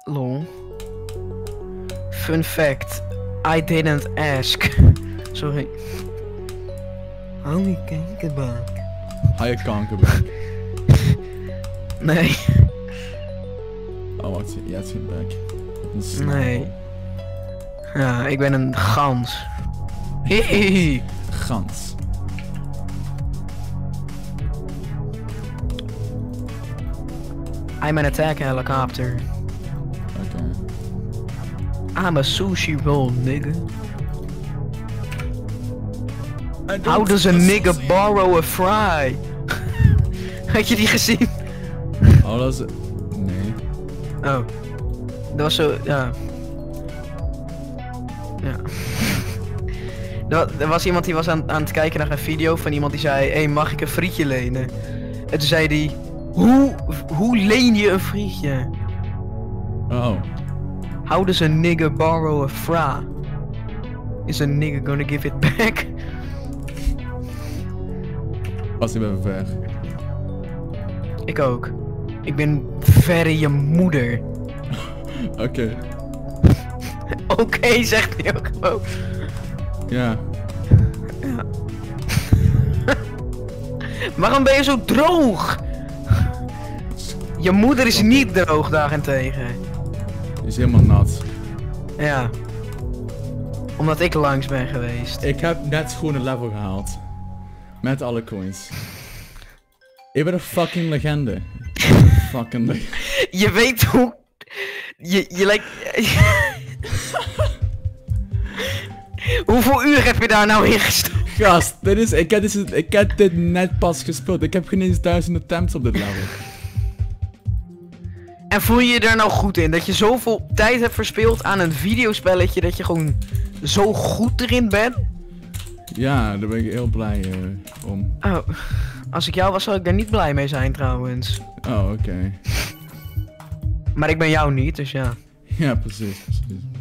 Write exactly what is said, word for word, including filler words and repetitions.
Lol. Fun fact. I didn't ask. Sorry. Hou je kankerbak. Hou je kankerbak. Nee. Oh, wacht. Jij hebt geen bek. Nee. Ja, ik ben een gans. Hehehe. Gans. I'm an attack helicopter. Oké. Okay. I'm a sushi roll, nigga. How does a nigga borrow a fry? Had je die gezien? Oh, dat is... Nee. Oh. Dat was zo... Ja. Ja. Er wa- er was iemand die was aan, aan het kijken naar een video van iemand die zei... Hé, hey, mag ik een frietje lenen? En toen zei hij... Hoe, hoe leen je een frietje? Oh. How does a nigga borrow a fra? Is a nigga gonna give it back? Was hij even ver. Ik ook. Ik ben verre je moeder. Oké. Okay. Oké, okay, zegt hij ook gewoon. Ja. Ja. Waarom ben je zo droog? Je moeder is niet droog daarentegen. Die is helemaal nat. Ja. Omdat ik langs ben geweest. Ik heb net gewoon een level gehaald. Met alle coins. Ik ben een fucking legende. Fucking legende. Je weet hoe... Je, je lijkt... Hoeveel uur heb je daar nou in gestoken? Gast, dit is, ik, heb dit, ik heb dit net pas gespeeld. Ik heb geen eens duizend attempts op dit level. En voel je je daar nou goed in? Dat je zoveel tijd hebt verspeeld aan een videospelletje dat je gewoon zo goed erin bent? Ja, daar ben ik heel blij uh, om. Oh, als ik jou was zou ik daar niet blij mee zijn trouwens. Oh, oké. Okay. Maar ik ben jou niet, dus ja. Ja, precies, precies.